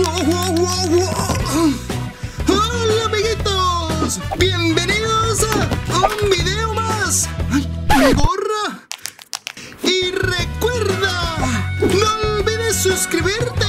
¡Hola, amiguitos! ¡Bienvenidos a un video más! ¡Ay, mi gorra! Y recuerda, no olvides suscribirte.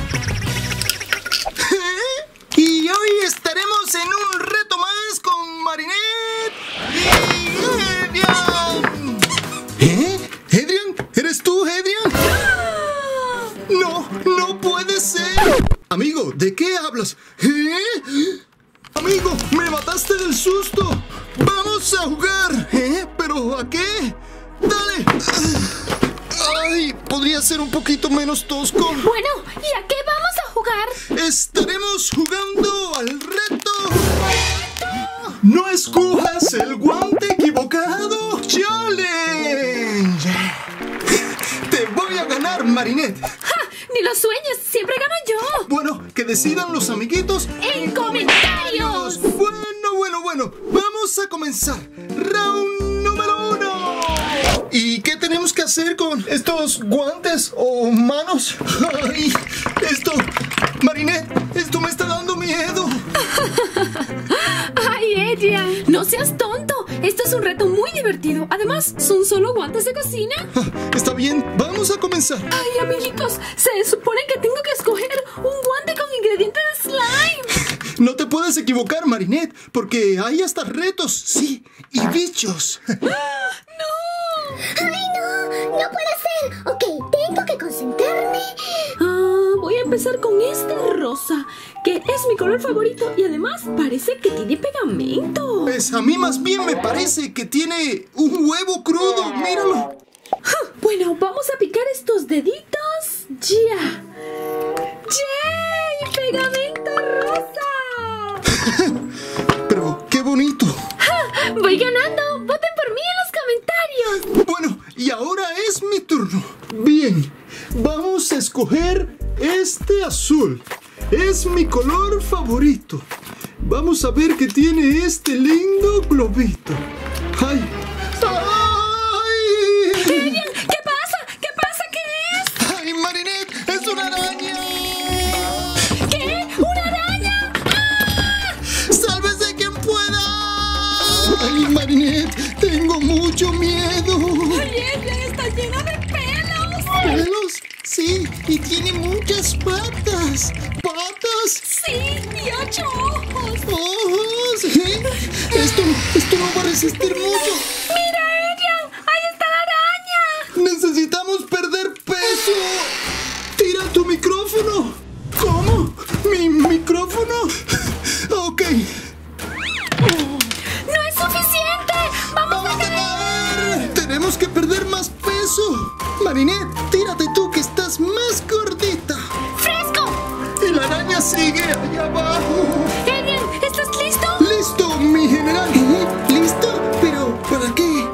Y hoy estaremos en un reto más con Marinette y Adrian. ¿Adrian? ¿Eres tú, Adrian? No, no puede ser. Amigo, ¿de qué hablas? Amigo, me mataste del susto. Vamos a jugar. ¿Pero a qué? Dale. Ay, podría ser un poquito menos tosco. Bueno, ¿y a qué vamos a jugar? Estaremos jugando al reto. No escojas el guante equivocado. Challenge. Te voy a ganar, Marinette. ¡Ja! Ni lo sueñes, siempre gano yo. Bueno, que decidan los amiguitos en comentarios. Bueno, vamos a comenzar. Round número 1. ¿Y qué tenemos que hacer con estos guantes o manos? Ay, Marinette, esto me está dando miedo. Ay, Adrian, no seas tonto. Esto es un reto muy divertido. Además, son solo guantes de cocina. Está bien, vamos a comenzar. Ay, amiguitos, se supone que tengo que escoger un guante con ingredientes de slime. No te puedes equivocar, Marinette, porque hay hasta retos, sí, y bichos. ¡No! ¡Ay, no! ¡No puede ser! Ok, tengo que concentrarme. Voy a empezar con este rosa, que es mi color favorito y además parece que tiene pegamento. Pues a mí más bien me parece que tiene un huevo crudo, míralo. Bueno, vamos a picar estos deditos. ¡Ya! ¡Yay! ¡Pegamento rosa! Pero qué bonito. ¡Voy ganando! ¡Voten por mí en los comentarios! Bueno, y ahora es mi turno. Bien, vamos a escoger este azul. Es mi color favorito. Vamos a ver qué tiene este lindo globito. ¡Ay! ¡Ay! ¡Adrian! ¿Qué pasa? ¿Qué pasa? ¿Qué es? ¡Ay, Marinette! ¡Es una araña! ¿Qué? ¿Una araña? ¡Ah! ¡Sálvese quien pueda! ¡Ay, Marinette! ¡Tengo mucho miedo! ¡Oye, Adrian, está llena de pelos! ¿Pelos? Sí, y tiene muchas patas. ¿Patas? ¡Sí! ¡Y 8 ojos! ¡Ojos! Esto no va a resistir mucho. ¡Mira, Adrian! ¡Ahí está la araña! ¡Necesitamos perder peso! ¡Tira tu micrófono! ¿Cómo? ¿Mi micrófono? Ok. ¡No es suficiente! ¡Vamos a caer! ¡Tenemos que perder más peso! Marinette, tírate tú que estás más gordita. ¡Fresco! Y la araña sigue allá abajo. Adrian, ¿estás listo? ¡Listo, mi general! ¿Listo? ¿Pero para qué?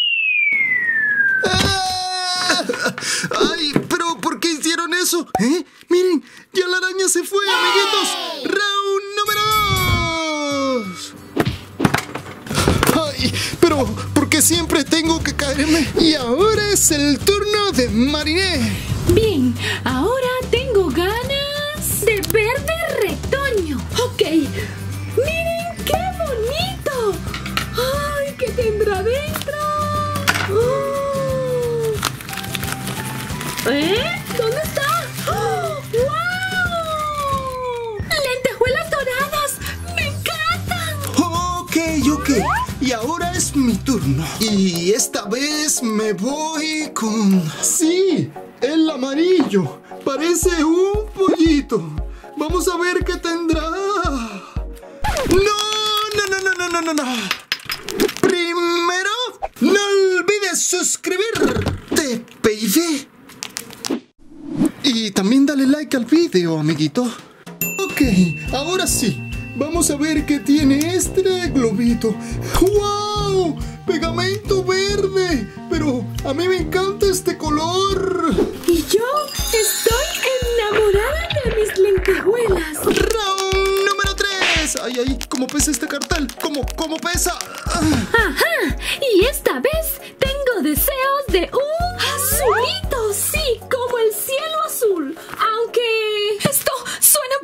¡Ah! ¡Ay! ¿Pero por qué hicieron eso? Miren, ya la araña se fue, amiguitos. ¡Round número 2! ¡Ay! ¿Pero por qué siempre tengo que caerme? Y ahora es el turno de Marinette. Bien, ahora tengo ganas de verde retoño. Ok, miren qué bonito. ¡Ay, qué tendrá dentro! Oh. ¿Dónde está? ¡Oh! ¡Wow! ¡Lentejuelas doradas! ¡Me encantan! Ok. Y ahora es mi turno. Y esta vez me voy con... Sí, el amarillo. Parece un pollito. Vamos a ver qué tendrá. No. Primero, no olvides suscribirte, baby. Y también dale like al video, amiguito. Ok, ahora sí. Vamos a ver qué tiene este globito. ¡Wow! ¡Pegamento verde! Pero a mí me encanta este color. Y yo estoy enamorada de mis lentejuelas. ¡Round número 3! ¡Ay! ¿Cómo pesa este cartel? ¿Cómo pesa? Ajá, y esta vez tengo deseos de un azulito, sí, como el cielo azul. Aunque esto suena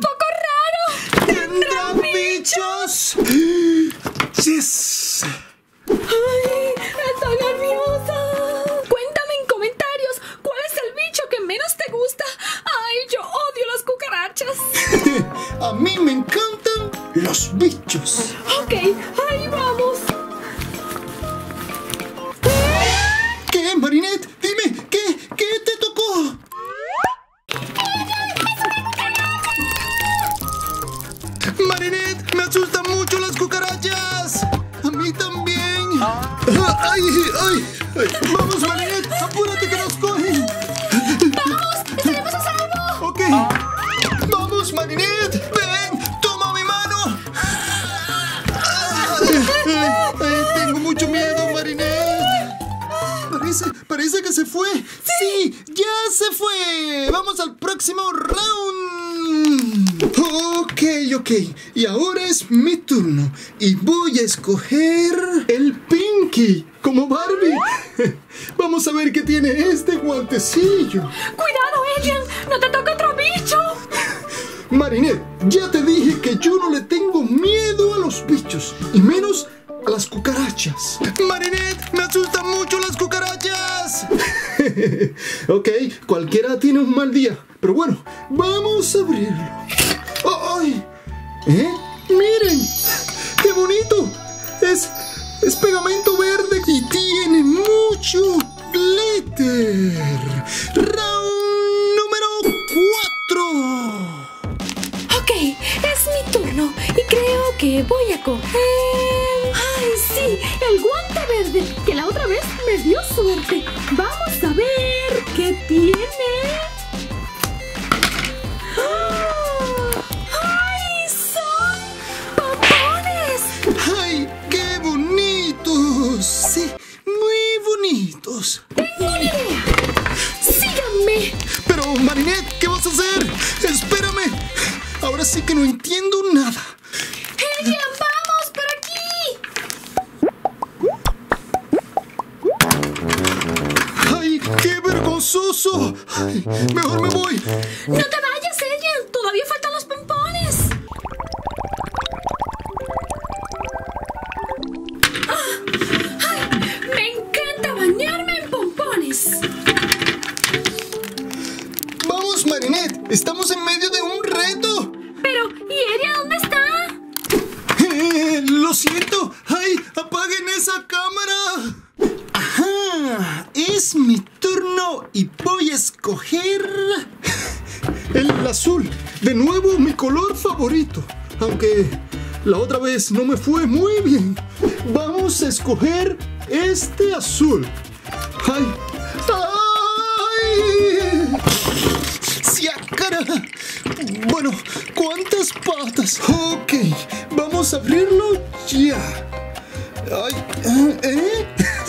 A mí me encantan los bichos. Ok, ahí vamos. ¿Qué, Marinette? Dime, ¿qué te tocó? Marinette, me asustan mucho las cucarachas. A mí también. ¡Ay! Vamos, Marinette, apúrate que nos cogen. ¡Vamos! ¡Estaremos a salvo! Ok. Vamos, Marinette. Ven, toma mi mano. Tengo mucho miedo, Marinette. Parece que se fue. Sí, ya se fue. Vamos al próximo round. Ok. Y ahora es mi turno. Y voy a escoger el Pinky como Barbie. Vamos a ver qué tiene este guantecillo. Cuidado, Adrian, no te toque otro bicho. Marinette, ya te dije que yo no le tengo miedo a los bichos, y menos a las cucarachas. Marinette, me asustan mucho las cucarachas. Ok, cualquiera tiene un mal día, pero bueno, vamos a abrirlo. ¡Oh, ay! ¡Miren! ¡Qué bonito! Es pegamento verde y tiene mucho glitter. Round número 4. Ok, es mi turno y creo que voy a coger... ¡Ay, sí! El guante verde, que la otra vez me dio suerte. Vamos a ver qué tiene. ¡Ay, son pompones! ¡Ay, qué bonitos! Sí, muy bonitos. ¡Tengo una idea! ¡Síganme! Pero, Marinette, ¿qué vas a hacer? ¡Espérame! Ahora sí que no entiendo nada. ¡Adrian, vamos por aquí! ¡Ay, qué vergonzoso! Ay, mejor me voy. ¡No te vayas, Adrian! ¡Todavía faltan los pompones! ¡Ay! ¡Me encanta bañarme en pompones! Vamos, Marinette, estamos en medio de un reto. Pero, ¿y Adrian dónde está? Lo siento. ¡Ay, apaguen esa cámara! Ajá, es mi turno y voy a escoger el azul. De nuevo, mi color favorito. Aunque la otra vez no me fue muy bien. Vamos a escoger este azul. ¡Ay! ¡Ay! ¡Siácara! Bueno, ¿cuántas patas? Ok, vamos a abrirlo ya. ¡Ay!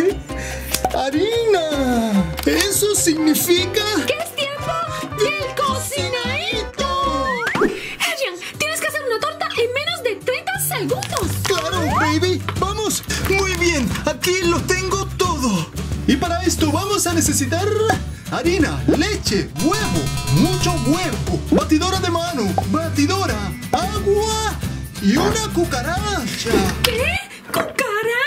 ¡Harina! ¡Eso significa! ¿Qué es tiempo del cocinadito? Adrian, tienes que hacer una torta en menos de 30 segundos. ¡Claro, baby! ¡Vamos! Muy bien, aquí lo tengo todo. Y para esto vamos a necesitar harina, leche, huevo, mucho huevo, batidora de mano, batidora, agua y una cucaracha. ¿Qué? ¿Cucaracha?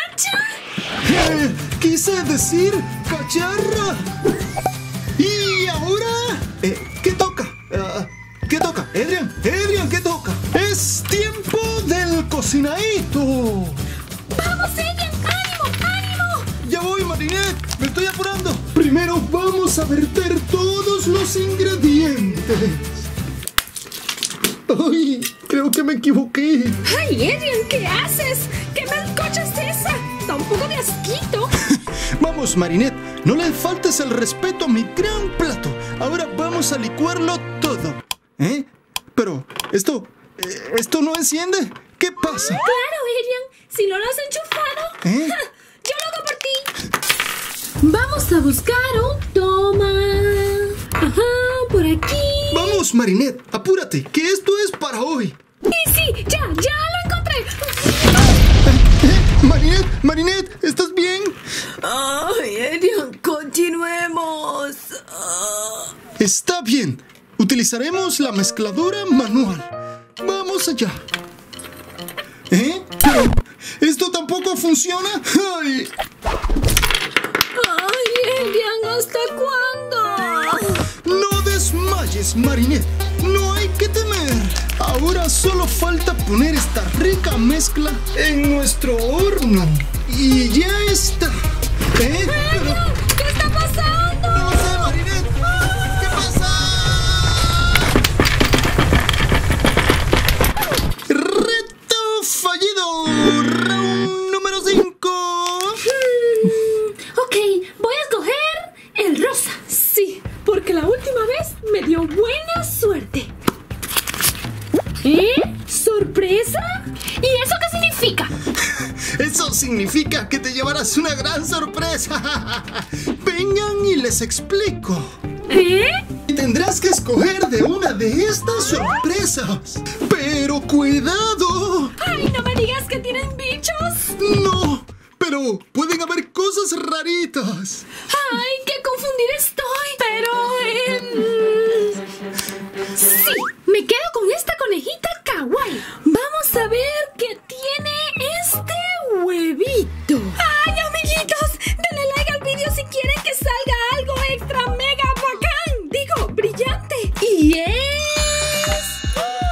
Quise decir cacharra. Y ahora, ¿qué toca? ¿Qué toca? Adrian, ¿qué toca? Es tiempo del cocinadito. ¡Vamos, Adrian! ¡Ánimo! Ya voy, Marinette, me estoy apurando. Primero vamos a verter todos los ingredientes. Ay, creo que me equivoqué. ¡Ay, Adrian! ¿Qué haces? ¿Qué melcocha es esa? Da un poco de asquito. Vamos, Marinette, no le faltes el respeto a mi gran plato. Ahora vamos a licuarlo todo. Pero, ¿esto no enciende? ¿Qué pasa? Claro, Adrian. Si no lo has enchufado, yo lo hago por ti. Vamos a buscar un toma. Ajá, por aquí. Vamos, Marinette, apúrate, que esto es para hoy. Sí, ya lo encontré. Marinette, ¿estás bien? Ay, Adrian, continuemos. Está bien. Utilizaremos la mezcladora manual. Vamos allá. ¿Pero esto tampoco funciona? ¡Ay! Ay, Adrian, ¿hasta cuándo? No desmayes, Marinette. No hay que temer. Ahora solo falta poner esta rica mezcla en nuestro horno. Y ya está. Pero... ¿Qué está pasando? No sé, Marinette. ¿Qué pasa? Reto fallido. Round número 5. Ok, voy a escoger el rosa. Sí, porque la última vez me dio buena suerte. ¿Eh? ¿Sorpresa? ¿Y eso qué significa? Eso significa que te llevarás una gran sorpresa. Vengan y les explico. ¿Eh? Tendrás que escoger de una de estas sorpresas. Pero cuidado. ¡Ay, no me digas que tienen bichos! No, pero pueden haber cosas raritas. ¡Ay, qué confundida estoy! Pero, sí, me quedo con esta conejita kawaii. Vamos a ver qué tiene este huevito. ¡Ay, amiguitos! Denle like al video si quieren que salga algo extra mega bacán. Digo, brillante. Y es...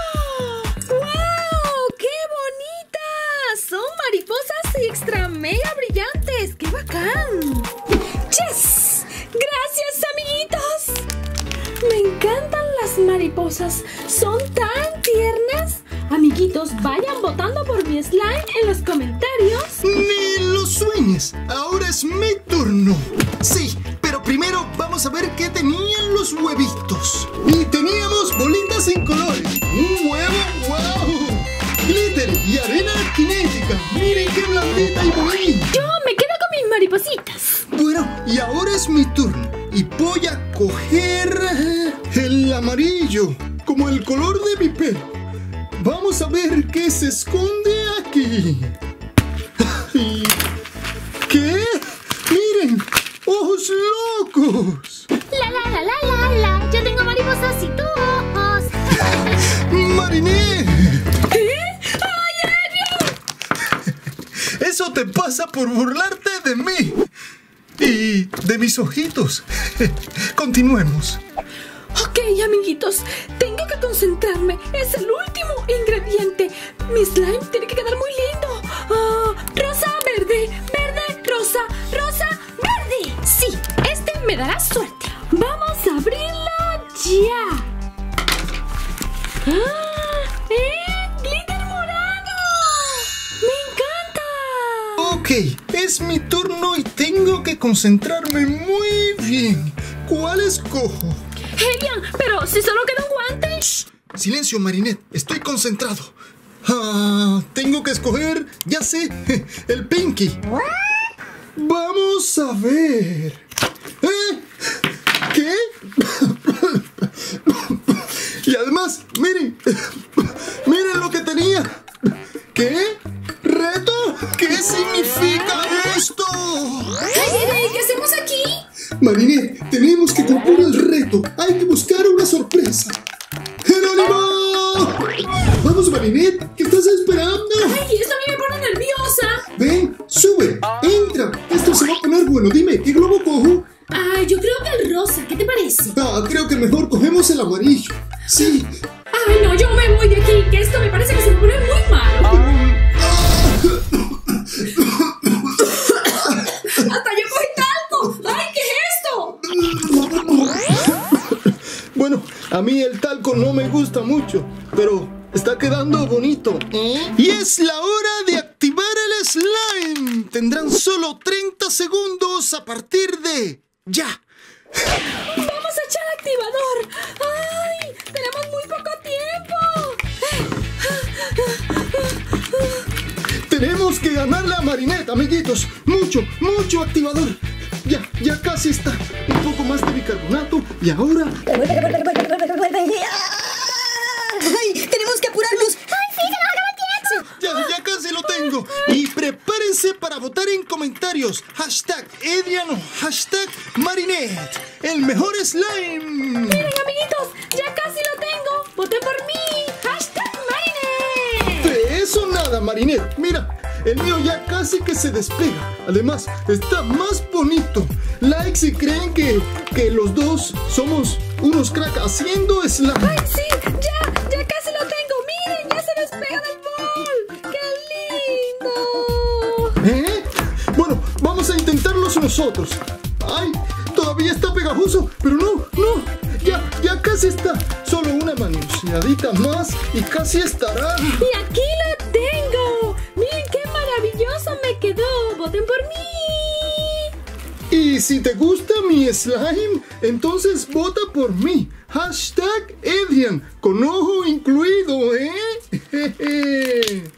¡wow! ¡Qué bonitas! Son mariposas extra mega brillantes. ¡Qué bacán! ¡Yes! ¡Gracias, amiguitos! Me encantan las mariposas. Son tan tiernas. Amiguitos, vayan votando por mi slime en los comentarios. Ni lo sueñes. Ahora es mi turno. Sí, pero primero vamos a ver qué tenían los huevitos. Y teníamos bolitas sin colores. Un huevo, wow. Glitter y arena cinética. Miren qué blandita y bonita. Yo me quedo con mis maripositas. Bueno, y ahora es mi turno. Y voy a coger el amarillo, como el color de mi pelo. Vamos a ver qué se esconde aquí. Ay, ¿qué? ¡Miren! ¡Ojos locos! La. Yo tengo mariposas y tú ojos. ¡Marinette! ¿Eh? ¡Ay, Adrian! Eso te pasa por burlarte de mí. Y de mis ojitos. Continuemos. Ok, amiguitos, tengo que concentrarme. Es el último ingrediente. Mi slime tiene que quedar muy lindo. Rosa, verde, verde, rosa, rosa, verde. Sí, este me dará suerte. Vamos a abrirla ya. ¡Glitter morado! ¡Me encanta! Ok, es mi turno y tengo que concentrarme muy bien. ¿Cuál escojo? Elian, pero si solo queda un guante. Shh, silencio, Marinette. Estoy concentrado. Tengo que escoger, ya sé, el Pinky. Vamos a ver. ¿Qué? Y además, miren. Miren lo que tenía. ¿Qué? ¿Reto? ¿Qué significa esto? Ay, ¿qué hacemos aquí? Marinette, tenemos que cumplir el reto. Hay que buscar una sorpresa. ¡Jerónimo! Vamos, Marinette, ¿qué estás esperando? Ay, esto a mí me pone nerviosa. Ven, sube, entra. Esto se va a poner bueno. Dime, ¿qué globo cojo? Ay, yo creo que el rosa, ¿qué te parece? Creo que mejor cogemos el amarillo. Sí. Ay, no, yo me voy de aquí, que esto me parece que se me pone muy malo. ¡Hasta yo cogí talco! ¡Ay, qué es esto! Bueno, a mí el talco no me gusta mucho, pero está quedando bonito. Y es la hora de activar el slime. Tendrán solo 30 segundos a partir de ya. ¡Vamos a echar activador! ¡Ay! ¡Tenemos muy poco tiempo! Tenemos que ganarle a Marinette, amiguitos. Mucho activador. Ya casi está. Un poco más de bicarbonato. Y ahora... ¡Ay! ¡Tenemos que apurarnos! ¡Ay, sí, se nos acaba el tiempo! Ya casi lo tengo. Y prepárense para votar en comentarios. #Edian o #Marinette. El mejor slime. Miren, amiguitos, ya casi lo tengo. Voten por mí. #Marinette. De eso nada, Marinette. Mira, el mío ya casi que se despega. Además, está más bonito. Like si creen que los dos somos unos cracks haciendo slime. Ay, sí, ya casi lo tengo. Miren, ya nosotros. ¡Ay! Todavía está pegajoso, pero no. Ya casi está. Solo una manoseadita más y casi estará. Y aquí la tengo. Miren qué maravilloso me quedó. ¡Voten por mí! Y si te gusta mi slime, entonces vota por mí. #Adrian, con ojo incluido, ¿eh?